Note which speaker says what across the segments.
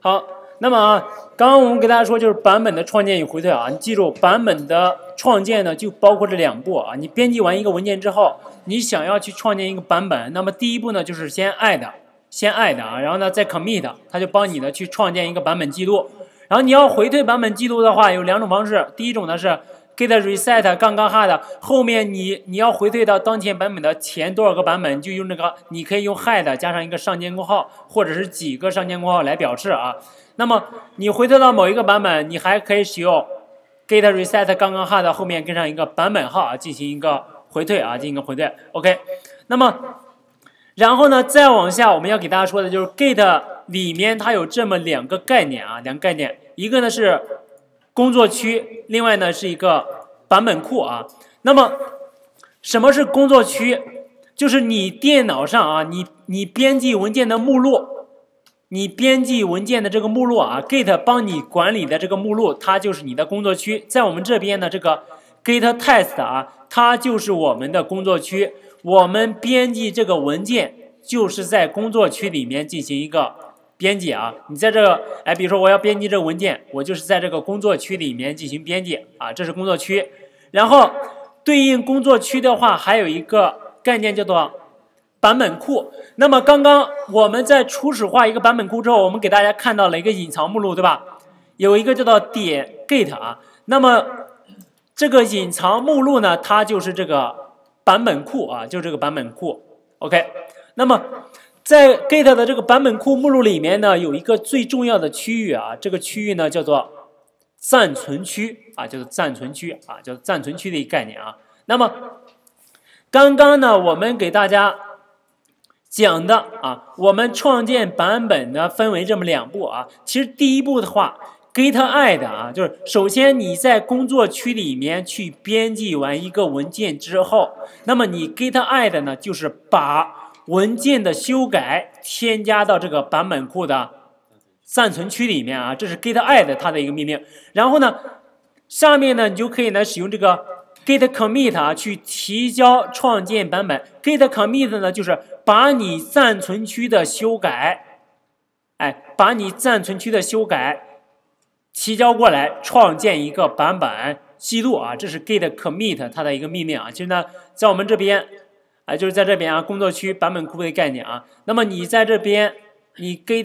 Speaker 1: 好，那么啊，刚刚我们给大家说就是版本的创建与回退啊，你记住版本的创建呢就包括这2步啊。你编辑完一个文件之后，你想要去创建一个版本，那么第一步呢就是先 add 啊，然后呢再 commit， 它就帮你呢去创建一个版本记录。然后你要回退版本记录的话，有2种方式，第一种呢是 git reset 杠杠 hard， 后面你要回退到当前版本的前多少个版本，就用这个，你可以用 hard 加上一个上尖括号，或者是几个上尖括号来表示啊。那么你回退到某一个版本，你还可以使用 git reset 杠杠 hard 后面跟上一个版本号啊，进行一个回退啊，进行一个回退。OK， 那么然后呢，再往下我们要给大家说的就是 git 里面它有这么2个概念啊，2个概念，一个呢是工作区，另外呢是一个版本库啊。那么什么是工作区？就是你电脑上啊，你编辑文件的目录，你编辑文件的这个目录啊 ，Git 帮你管理的这个目录，它就是你的工作区。在我们这边呢，这个 Git test 啊，它就是我们的工作区。我们编辑这个文件，就是在工作区里面进行一个编辑啊。你在这个，比如说我要编辑这个文件，我就是在这个工作区里面进行编辑啊，这是工作区。然后对应工作区的话，还有一个概念叫做版本库。那么刚刚我们在初始化一个版本库之后，我们给大家看到了一个隐藏目录，对吧？有一个叫做点 git 啊。那么这个隐藏目录呢，它就是这个版本库啊，就是这个版本库。OK， 那么在 Git 的这个版本库目录里面呢，有一个最重要的区域啊，这个区域呢叫做暂存区啊，叫做暂存区啊，叫做暂存区的一个概念啊。那么刚刚呢，我们给大家讲的啊，我们创建版本呢分为这么2步啊。其实第一步的话 ，git add 啊，就是首先你在工作区里面去编辑完一个文件之后，那么你 git add 呢，就是把文件的修改添加到这个版本库的暂存区里面啊，这是 git add 它的一个命令。然后呢，下面呢你就可以呢使用这个 git commit 啊去提交创建版本。git commit 呢就是把你暂存区的修改，把你暂存区的修改提交过来，创建一个版本记录啊，这是 git commit 它的一个命令啊。其实呢，在我们这边，就是在这边啊，工作区版本库的概念啊。那么你在这边，你 git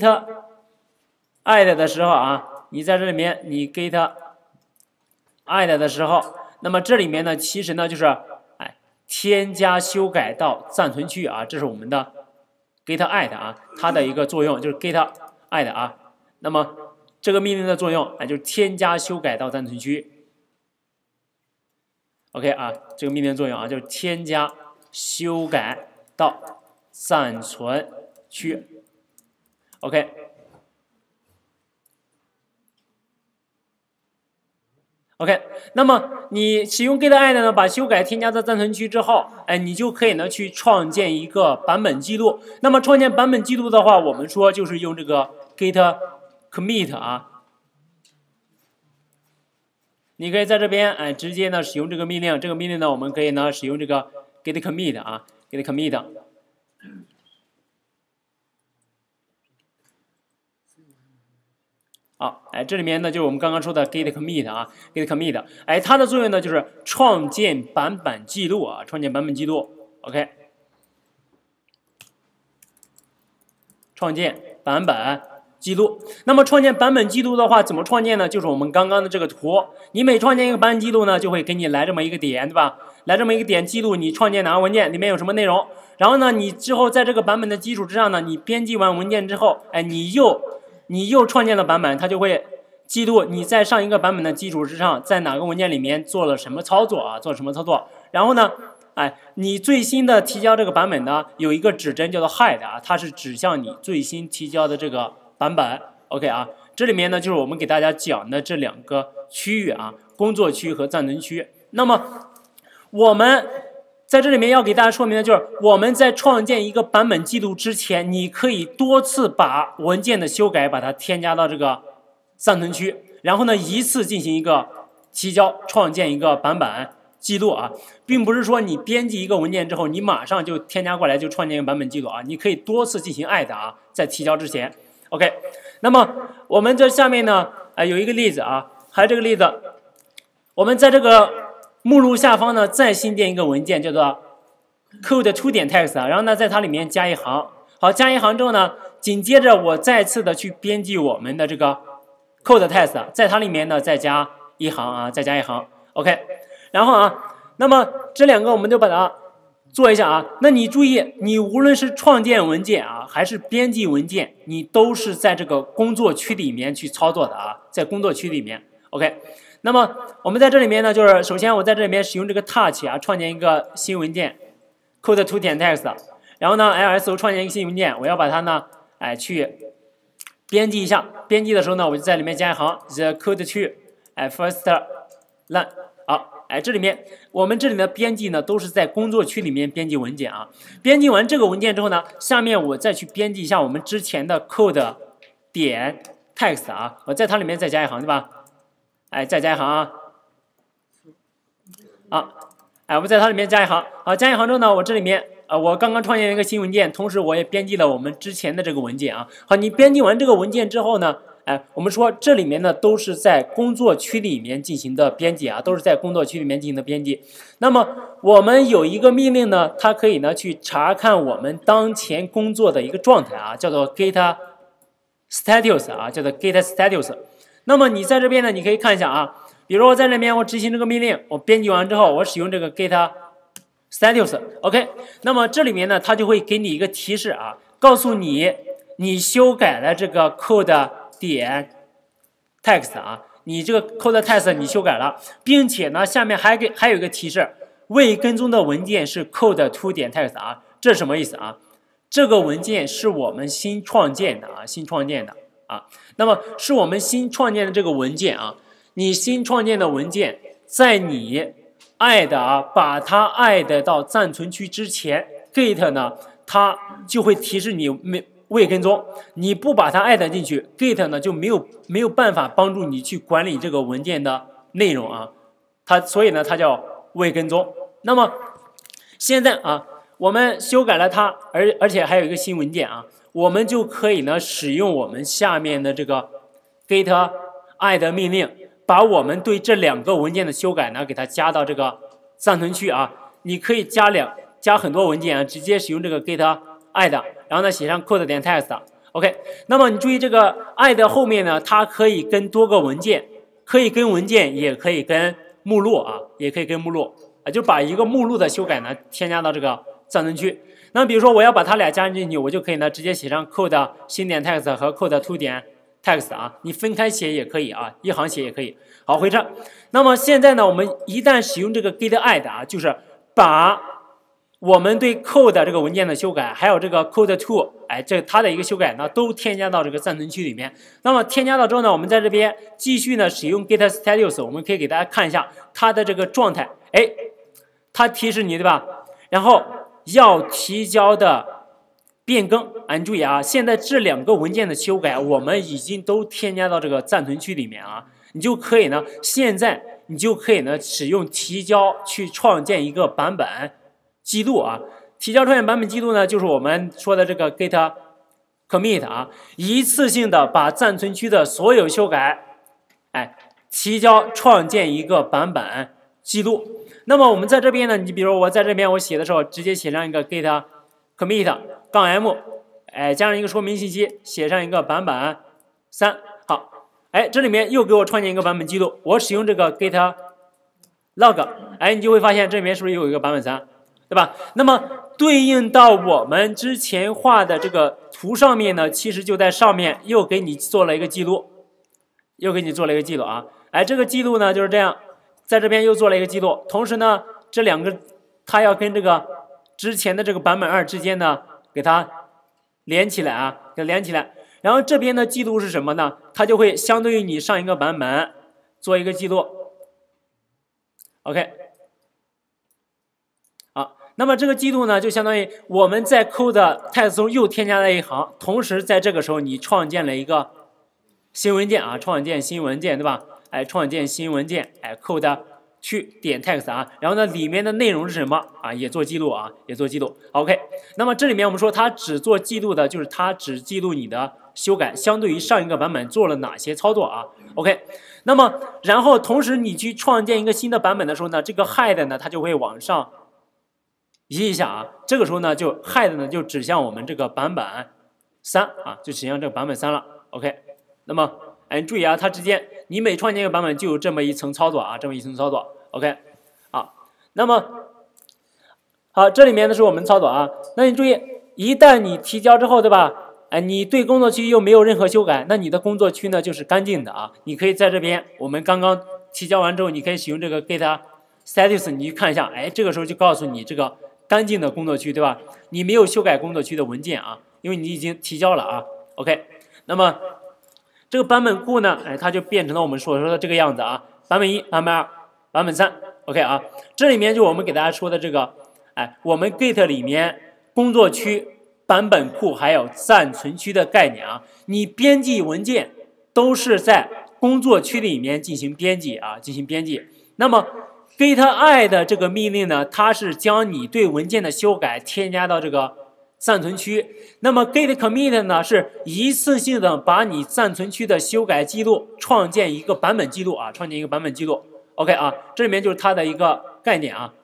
Speaker 1: add 的时候啊，你在这里面你 git add 的时候，那么这里面呢，其实呢就是添加修改到暂存区啊，这是我们的 git add 啊，它的一个作用就是 git add 啊。那么这个命令的作用就是添加修改到暂存区。OK 啊，这个命令的作用啊就是添加修改到暂存区。OK。OK， 那么你使用 git add 呢，把修改添加到暂存区之后，你就可以呢去创建一个版本记录。那么创建版本记录的话，我们说就是用这个 git commit 啊，你可以在这边直接呢使用这个命令。这个命令呢，我们可以呢使用这个 git commit 啊 ，git commit。好，这里面呢就是我们刚刚说的 git commit 啊 ，git commit， 它的作用呢就是创建版本记录啊，创建版本记录 ，OK， 创建版本记录。那么创建版本记录的话，怎么创建呢？就是我们刚刚的这个图，你每创建一个版本记录呢，就会给你来这么一个点，对吧？来这么一个点记录你创建哪个文件，里面有什么内容。然后呢，你之后在这个版本的基础之上呢，你编辑完文件之后，你又创建了版本，它就会记录你在上一个版本的基础之上，在哪个文件里面做了什么操作啊，做了什么操作。然后呢，你最新的提交这个版本呢，有一个指针叫做 hide 啊，它是指向你最新提交的这个版本。OK 啊，这里面呢就是我们给大家讲的这2个区域啊，工作区和暂存区。那么我们在这里面要给大家说明的就是，我们在创建一个版本记录之前，你可以多次把文件的修改把它添加到这个暂存区，然后呢一次进行一个提交，创建一个版本记录啊，并不是说你编辑一个文件之后，你马上就添加过来就创建一个版本记录啊，你可以多次进行 add 啊，在提交之前。OK， 那么我们这下面呢，有一个例子啊，还有这个例子，我们在这个目录下方呢再新建一个文件，叫做 code2.txt， 然后呢在它里面加一行。好，加一行之后呢，紧接着我再次的去编辑我们的这个 code.txt， 在它里面呢再加一行啊，再加一行。OK， 然后啊，那么这两个我们就把它做一下啊。那你注意，你无论是创建文件啊，还是编辑文件，你都是在这个工作区里面去操作的啊，在工作区里面。OK， 那么我们在这里面呢，就是首先我在这里面使用这个 touch 啊，创建一个新文件 code2.txt， 然后呢 lso 创建一个新文件，我要把它呢，去编辑一下。编辑的时候呢，我就在里面加一行 the code2 first line。好，这里面我们这里的编辑呢，都是在工作区里面编辑文件啊。编辑完这个文件之后呢，下面我再去编辑一下我们之前的 code.txt 啊，我在它里面再加一行，对吧？再加一行啊。我在它里面加一行。好，加一行之后呢，我这里面我刚刚创建了一个新文件，同时我也编辑了我们之前的这个文件啊。好，你编辑完这个文件之后呢，我们说这里面呢都是在工作区里面进行的编辑啊，都是在工作区里面进行的编辑。那么我们有一个命令呢，它可以呢去查看我们当前工作的一个状态啊，叫做 get status 啊，叫做 get status。那么你在这边呢，你可以看一下啊，比如我在这边我执行这个命令，我编辑完之后，我使用这个 get status，OK， 那么这里面呢，它就会给你一个提示啊，告诉你你修改了这个 code.text 啊，你这个 code.text 你修改了，并且呢，下面还有一个提示，未跟踪的文件是 code2.txt 啊，这是什么意思啊？这个文件是我们新创建的啊，那么是我们新创建的这个文件啊，你新创建的文件，在你把它add到暂存区之前 ，git 呢，它就会提示你未跟踪。你不把它add进去 ，git 呢就没有办法帮助你去管理这个文件的内容啊。所以呢，它叫未跟踪。那么现在啊，我们修改了它，而且还有一个新文件啊，我们就可以呢使用我们下面的这个 get add 命令。把我们对这两个文件的修改呢，给它加到这个暂存区啊。你可以加很多文件啊，直接使用这个 get add， 然后呢写上 code.txt。OK， 那么你注意这个 add 后面呢，它可以跟多个文件，可以跟文件，也可以跟目录啊，就把一个目录的修改呢添加到这个暂存区。那比如说我要把它俩加进去，我就可以呢直接写上 code 新点 text 和 code2.text 啊，你分开写也可以啊，一行写也可以。好，回车。那么现在呢，我们一旦使用这个 get add 啊，就是把我们对 code 这个文件的修改，还有这个 code2，它的一个修改呢，都添加到这个暂存区里面。那么添加到之后呢，我们在这边继续呢使用 get status， 我们可以给大家看一下它的这个状态。它提示你对吧？然后要提交的变更，你注意啊，现在这两个文件的修改，我们已经都添加到这个暂存区里面啊。你就可以呢，现在你就可以呢，使用提交去创建一个版本记录啊。提交创建版本记录呢，就是我们说的这个 get commit 啊，一次性的把暂存区的所有修改，提交创建一个版本记录。那么我们在这边呢，你比如我在这边我写的时候，直接写上一个 get commit -m， 加上一个说明信息，写上一个版本3。好，这里面又给我创建一个版本记录，我使用这个 get log， 你就会发现这里面是不是又有一个版本3，对吧？那么对应到我们之前画的这个图上面呢，其实就在上面又给你做了一个记录，啊。这个记录呢就是这样，在这边又做了一个记录，同时呢，这两个它要跟这个之前的这个版本2之间呢，给它连起来啊，然后这边的记录是什么呢？它就会相对于你上一个版本做一个记录。OK， 好，那么这个记录呢，就相当于我们在 code.txt 中又添加了一行，同时在这个时候你创建了一个新文件啊，创建新文件对吧？创建新文件，code2 去点 text 啊，然后呢里面的内容是什么啊，也做记录啊，也做记录。OK， 那么这里面我们说它只做记录的，就是它只记录你的修改，相对于上一个版本做了哪些操作啊 ？OK， 那么然后同时你去创建一个新的版本的时候呢，这个 head 呢它就会往上移一下啊，这个时候呢就 head 呢就指向我们这个版本3啊，就指向这个版本3了。OK， 那么你注意啊，它之间你每创建一个版本就有这么一层操作啊，这么一层操作。OK， 好，那么好，这里面呢是我们操作啊。那你注意，一旦你提交之后，对吧？你对工作区又没有任何修改，那你的工作区呢就是干净的啊。你可以在这边，我们刚刚提交完之后，你可以使用这个 get status， 你去看一下，这个时候就告诉你这个干净的工作区，对吧？你没有修改工作区的文件啊，因为你已经提交了啊。OK， 那么这个版本库呢，它就变成了我们所说的这个样子啊，版本1、版本2、版本3。OK 啊，这里面就我们给大家说的这个，我们 Git 里面工作区、版本库还有暂存区的概念啊，你编辑文件都是在工作区里面进行编辑啊，进行编辑。那么 git add 这个命令呢，它是将你对文件的修改添加到这个暂存区。那么 git commit 呢，是一次性的把你暂存区的修改记录创建一个版本记录啊，创建一个版本记录。OK 啊，这里面就是它的一个概念啊。